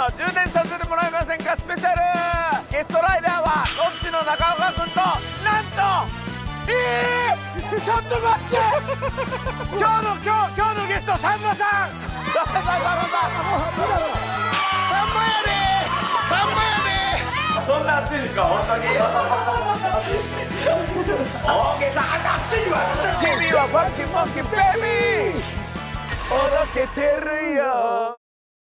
充電させてもらえませんかスペシャル。ゲストライダーはロッチの中岡君と、なんとちょっと待って今日のゲストさんまさん。さんまやでそんな暑いですか本当に。大げさ暑いわ。君はファンキーモンキーベイビー届けてるよ。